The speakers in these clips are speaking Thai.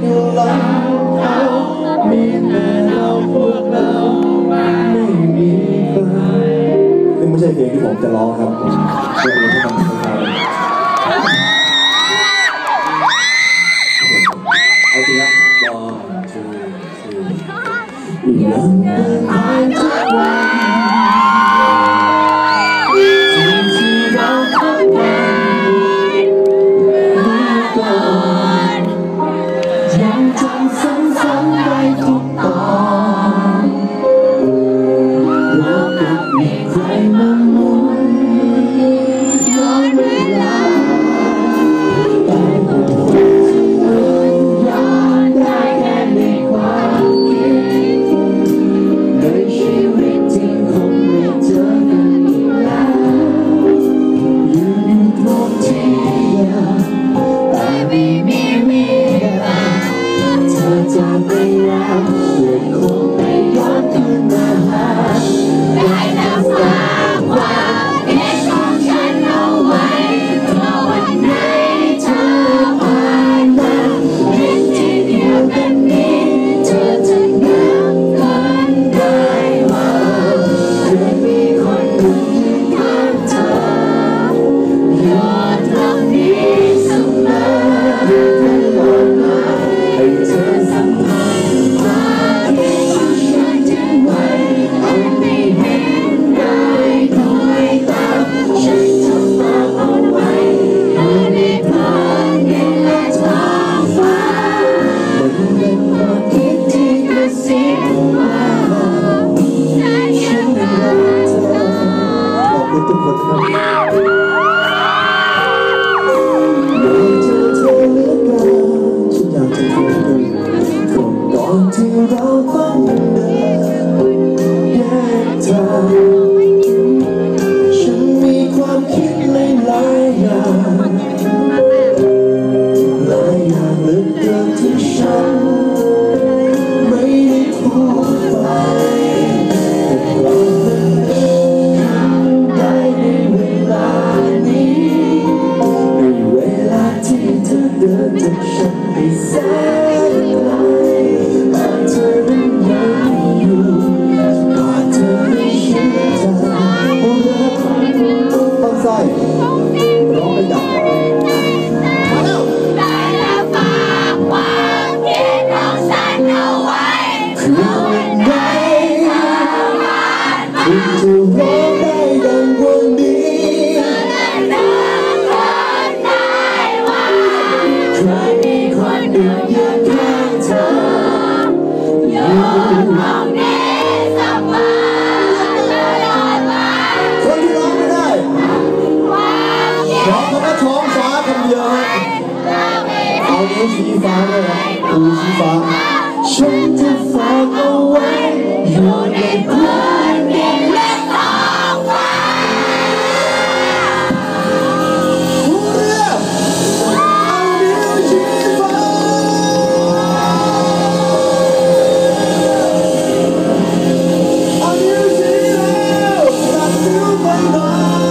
อยู่หลังเขามีแต่เราพวกเราไม่มีใครนี่ไม่ใช่เพลงที่ผมจะร้องครับเป็นเพลงที่มันใช่เอาทีละรอยังเดินผ่านทุกวันที่เราพบกันก่อนยังจำซ้ำๆได้ทุกตอนเรากับมีใครมาหมุนย้อนเวลาแต่ผมย้อนได้แค่ในความคิดในชีวิตจริงคงไม่เจอกันอีกแล้วอยู่ตรงที่เดิมแต่ไม่มีวี่แววเธอจะไปแล้วยังคงไม่ย้อนคืนมาหาได้แต่ฝากความคิดของฉันเอาไว้เพราะวันไหนเธอผ่านมาเห็นที่เดียวกันนี้เธอจะนึกกันได้ว่าเคยมีคนหนึ่งยืนข้างเธออยู่ตรงนี้เสมอตลอดมาให้เธอสัมผัสความคิดของฉันทิ้งไว้อาจไม่เห็นได้ด้วยตาฉันจะฝากเอาไว้อยู่ในความเย็นและท้องฟ้ามันเป็นความคิดที่กระซิบว่าฉันรักเธอขอบคุณทุกคนครับอยากเจอเธอเหลือเกินฉันอยากจะเจอเธอก่อนที่เราต้องเดินแยกทางฉันมีความคิดหลายอย่างเหลือเกินที่ฉันไม่ได้พูดไปแต่เราได้ในเวลานี้ในเวลาที่เธอเดินจากฉันไปแสนไกลแต่เธอนั้นยังอยู่กอดเธอให้ฉันจำรักต้องใส่ร้องไม่ดังมาแล้วได้แล้วฝากความคิดของฉันเอาไว้เพื่อวันไหนเธอผ่านมาคุณจะร้องได้ดังวันนี้เธอได้นึกกันได้ว่าเคยมีคนหนึ่งยืนข้างเธออยู่ตรงนี้เสมอตลอดมาคนที่ร้องไม่ได้ร้องคำว่าท้องฟ้าคำเดียวเอานิ้วชี้ฟ้าเลยนะดูชี้ฟ้าฉันจะฝากเอาไว้อยู่ในพื้นดินและท้องฟ้าเอานิ้วชี้ฟ้าเอานิ้วชี้แล้วตัดนิ้วไปมา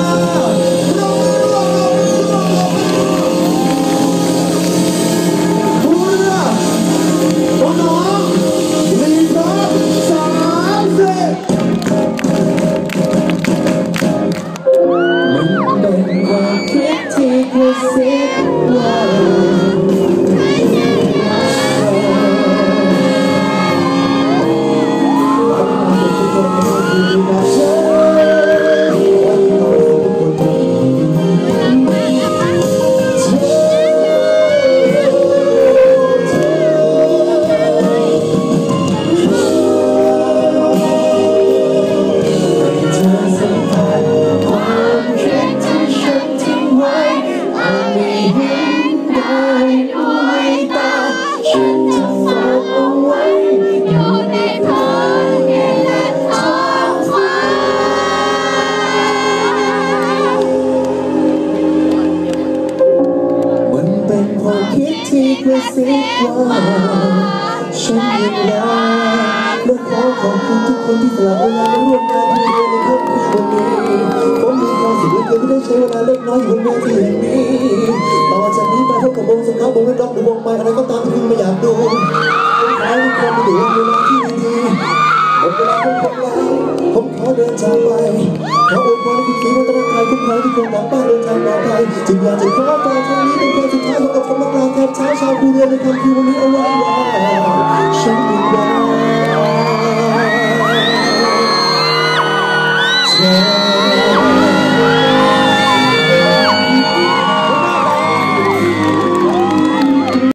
กระซิบว่าฉันยังรักและขอขอบคุณทุกคนที่สละเวลามาร่วมงานที่เรียนในค่ำคืนวันนี้ผมมีความสุขเหลือเกินที่ได้ใช้เวลาเล็กน้อยอยู่บนเวทีแห่งนี้ต่อจากนี้ไปพบกับวงสครับวงเล่นร็อกหรือวงไม้อะไรก็ตามที่คุณไม่อยากดูเดินจากไปขออวยพรให้คุณสีวัฒนกายคุ้มครองทุกคนกลับบ้านเดินทางปลอดภัยจึงอยากจะขอฝากทางนี้เป็นเพลงสุดท้ายของอกกำลังกลางแทบเช้าชาวภูเรือในค่ำคืนวันนี้เอาไว้ว่าฉันมีรักเธอ